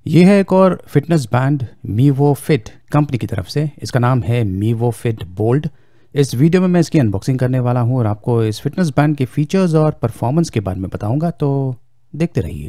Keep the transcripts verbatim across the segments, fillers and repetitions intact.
ये है एक और फिटनेस बैंड MEVOFIT कंपनी की तरफ से। इसका नाम है MEVOFIT बोल्ड। इस वीडियो में मैं इसकी अनबॉक्सिंग करने वाला हूँ और आपको इस फिटनेस बैंड के फीचर्स और परफॉर्मेंस के बारे में बताऊंगा, तो देखते रहिए।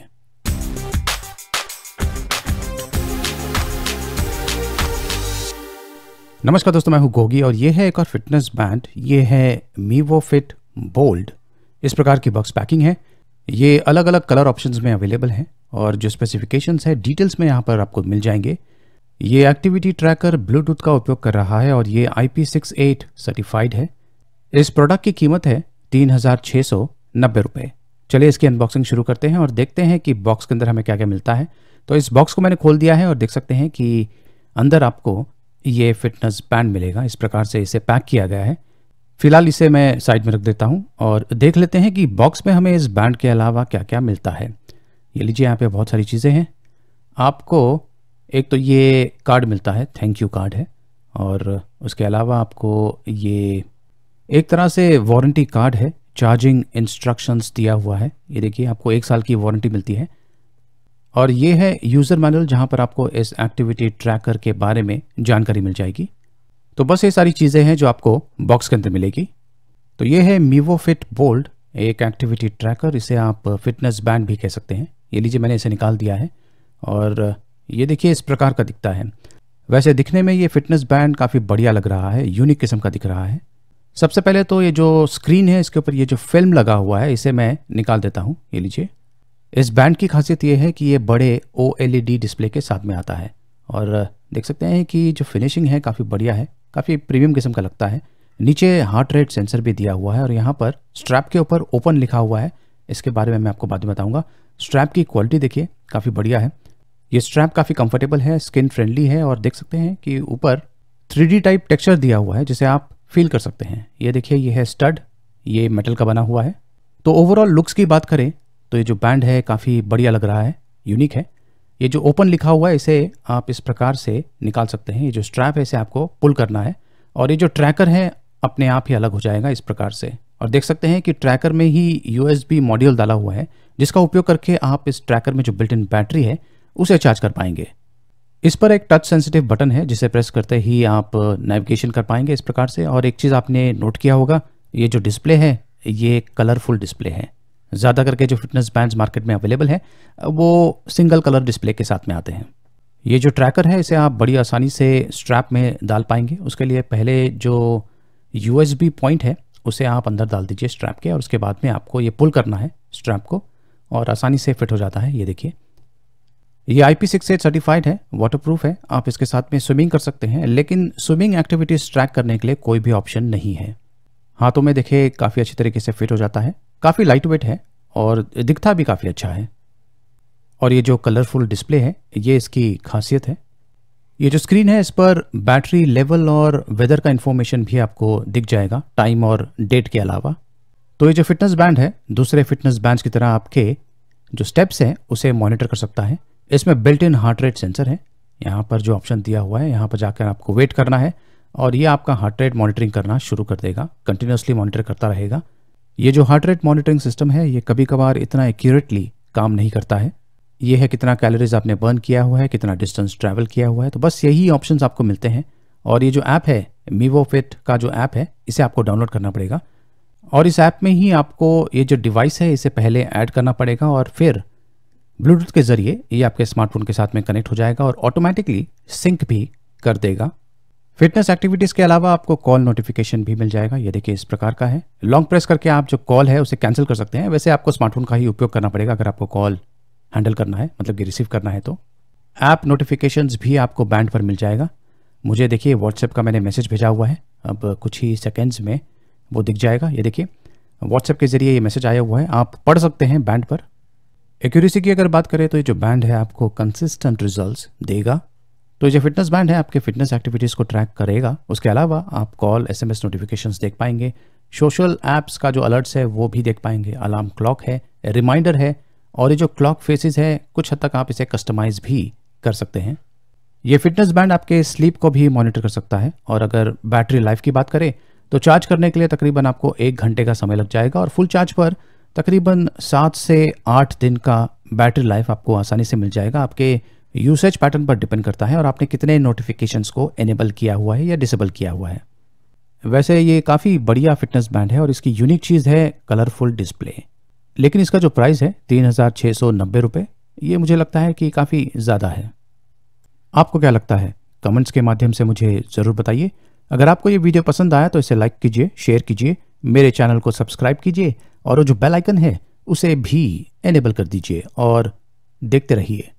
नमस्कार दोस्तों, मैं हूँ गोगी और ये है एक और फिटनेस बैंड। ये है MEVOFIT बोल्ड। इस प्रकार की बॉक्स पैकिंग है। ये अलग अलग कलर ऑप्शंस में अवेलेबल है और जो स्पेसिफिकेशंस है डिटेल्स में यहाँ पर आपको मिल जाएंगे। ये एक्टिविटी ट्रैकर ब्लूटूथ का उपयोग कर रहा है और ये I P six eight certified है। इस प्रोडक्ट की कीमत है तीन हज़ार छः सौ नब्बे रुपये। चलिए इसकी अनबॉक्सिंग शुरू करते हैं और देखते हैं कि बॉक्स के अंदर हमें क्या क्या मिलता है। तो इस बॉक्स को मैंने खोल दिया है और देख सकते हैं कि अंदर आपको ये फिटनेस बैंड मिलेगा। इस प्रकार से इसे पैक किया गया है। फिलहाल इसे मैं साइड में रख देता हूँ और देख लेते हैं कि बॉक्स में हमें इस बैंड के अलावा क्या क्या मिलता है। ये लीजिए, यहाँ पे बहुत सारी चीज़ें हैं। आपको एक तो ये कार्ड मिलता है, थैंक यू कार्ड है, और उसके अलावा आपको ये एक तरह से वारंटी कार्ड है। चार्जिंग इंस्ट्रक्शंस दिया हुआ है। ये देखिए, आपको एक साल की वारंटी मिलती है। और ये है यूज़र मैनुअल, जहाँ पर आपको इस एक्टिविटी ट्रैकर के बारे में जानकारी मिल जाएगी। तो बस ये सारी चीज़ें हैं जो आपको बॉक्स के अंदर मिलेगी। तो ये है MEVOFIT बोल्ड, एक एक्टिविटी ट्रैकर। इसे आप फिटनेस बैंड भी कह सकते हैं। ये लीजिए, मैंने इसे निकाल दिया है और ये देखिए इस प्रकार का दिखता है। वैसे दिखने में ये फिटनेस बैंड काफ़ी बढ़िया लग रहा है, यूनिक किस्म का दिख रहा है। सबसे पहले तो ये जो स्क्रीन है, इसके ऊपर ये जो फिल्म लगा हुआ है, इसे मैं निकाल देता हूँ। ये लीजिए, इस बैंड की खासियत ये है कि ये बड़े O L E D display के साथ में आता है और देख सकते हैं कि जो फिनिशिंग है काफ़ी बढ़िया है, काफ़ी प्रीमियम किस्म का लगता है। नीचे हार्ट रेट सेंसर भी दिया हुआ है और यहाँ पर स्ट्रैप के ऊपर ओपन लिखा हुआ है। इसके बारे में मैं आपको बाद में बताऊंगा। स्ट्रैप की क्वालिटी देखिए, काफ़ी बढ़िया है। ये स्ट्रैप काफ़ी कंफर्टेबल है, स्किन फ्रेंडली है और देख सकते हैं कि ऊपर थ्री डी टाइप टेक्सचर दिया हुआ है, जिसे आप फील कर सकते हैं। ये देखिए, ये है स्टड, ये मेटल का बना हुआ है। तो ओवरऑल लुक्स की बात करें तो ये जो बैंड है काफ़ी बढ़िया लग रहा है, यूनिक है। ये जो ओपन लिखा हुआ है, इसे आप इस प्रकार से निकाल सकते हैं। ये जो स्ट्रैप है, इसे आपको पुल करना है और ये जो ट्रैकर है अपने आप ही अलग हो जाएगा इस प्रकार से। और देख सकते हैं कि ट्रैकर में ही यू एस बी मॉड्यूल डाला हुआ है, जिसका उपयोग करके आप इस ट्रैकर में जो बिल्ट इन बैटरी है उसे चार्ज कर पाएंगे। इस पर एक टच सेंसिटिव बटन है, जिसे प्रेस करते ही आप नेविगेशन कर पाएंगे इस प्रकार से। और एक चीज़ आपने नोट किया होगा, ये जो डिस्प्ले है ये कलरफुल डिस्प्ले है। ज़्यादा करके जो फिटनेस बैंड्स मार्केट में अवेलेबल है वो सिंगल कलर डिस्प्ले के साथ में आते हैं। ये जो ट्रैकर है, इसे आप बड़ी आसानी से स्ट्रैप में डाल पाएंगे। उसके लिए पहले जो यू एस बी पॉइंट है उसे आप अंदर डाल दीजिए स्ट्रैप के, और उसके बाद में आपको ये पुल करना है स्ट्रैप को और आसानी से फिट हो जाता है। ये देखिए, ये I P six eight certified है, वाटरप्रूफ है। आप इसके साथ में स्विमिंग कर सकते हैं, लेकिन स्विमिंग एक्टिविटीज ट्रैक करने के लिए कोई भी ऑप्शन नहीं है। हाथों में देखिए काफ़ी अच्छी तरीके से फिट हो जाता है, काफ़ी लाइट वेट है और दिखता भी काफ़ी अच्छा है। और ये जो कलरफुल डिस्प्ले है, ये इसकी खासियत है। ये जो स्क्रीन है, इस पर बैटरी लेवल और वेदर का इन्फॉर्मेशन भी आपको दिख जाएगा, टाइम और डेट के अलावा। तो ये जो फिटनेस बैंड है, दूसरे फिटनेस बैंड्स की तरह आपके जो स्टेप्स हैं उसे मॉनिटर कर सकता है। इसमें built in heart rate sensor है। यहाँ पर जो ऑप्शन दिया हुआ है, यहाँ पर जाकर आपको वेट करना है और ये आपका हार्ट रेट मॉनिटरिंग करना शुरू कर देगा, कंटिन्यूसली मॉनिटर करता रहेगा। ये जो हार्ट रेट मॉनिटरिंग सिस्टम है, ये कभी कभार इतना एक्यूरेटली काम नहीं करता है। ये है कितना कैलोरीज आपने बर्न किया हुआ है, कितना डिस्टेंस ट्रैवल किया हुआ है। तो बस यही ऑप्शंस आपको मिलते हैं। और ये जो ऐप है, MEVOFIT का जो ऐप है, इसे आपको डाउनलोड करना पड़ेगा और इस ऐप में ही आपको ये जो डिवाइस है इसे पहले ऐड करना पड़ेगा और फिर ब्लूटूथ के जरिए ये आपके स्मार्टफोन के साथ में कनेक्ट हो जाएगा और ऑटोमेटिकली सिंक भी कर देगा। फिटनेस एक्टिविटीज़ के अलावा आपको कॉल नोटिफिकेशन भी मिल जाएगा। ये देखिए, इस प्रकार का है। लॉन्ग प्रेस करके आप जो कॉल है उसे कैंसिल कर सकते हैं। वैसे आपको स्मार्टफोन का ही उपयोग करना पड़ेगा अगर आपको कॉल हैंडल करना है, मतलब कि रिसीव करना है। तो ऐप नोटिफिकेशंस भी आपको बैंड पर मिल जाएगा। मुझे देखिए व्हाट्सएप का मैंने मैसेज भेजा हुआ है, अब कुछ ही सेकेंड्स में वो दिख जाएगा। ये देखिए, व्हाट्सएप के जरिए ये मैसेज आया हुआ है, आप पढ़ सकते हैं बैंड पर। एक्यूरेसी की अगर बात करें तो ये जो बैंड है आपको कंसिस्टेंट रिजल्ट्स देगा। तो ये जो फिटनेस बैंड है आपके फिटनेस एक्टिविटीज़ को ट्रैक करेगा। उसके अलावा आप call, S M S notifications देख पाएंगे, सोशल ऐप्स का जो अलर्ट्स है वो भी देख पाएंगे, अलार्म क्लॉक है, रिमाइंडर है और ये जो क्लॉक फेसेस है कुछ हद तक आप इसे कस्टमाइज भी कर सकते हैं। ये फिटनेस बैंड आपके स्लीप को भी मॉनिटर कर सकता है। और अगर बैटरी लाइफ की बात करें तो चार्ज करने के लिए तकरीबन आपको एक घंटे का समय लग जाएगा और फुल चार्ज पर तकरीबन सात से आठ दिन का बैटरी लाइफ आपको आसानी से मिल जाएगा। आपके यूसेज पैटर्न पर डिपेंड करता है और आपने कितने नोटिफिकेशंस को एनेबल किया हुआ है या डिसेबल किया हुआ है। वैसे ये काफ़ी बढ़िया फिटनेस बैंड है और इसकी यूनिक चीज़ है कलरफुल डिस्प्ले। लेकिन इसका जो प्राइस है तीन हज़ार छः सौ नब्बे रुपये, ये मुझे लगता है कि काफ़ी ज़्यादा है। आपको क्या लगता है? कमेंट्स के माध्यम से मुझे ज़रूर बताइए। अगर आपको ये वीडियो पसंद आया तो इसे लाइक कीजिए, शेयर कीजिए, मेरे चैनल को सब्सक्राइब कीजिए और वो जो बेल आइकन है उसे भी एनेबल कर दीजिए और देखते रहिए।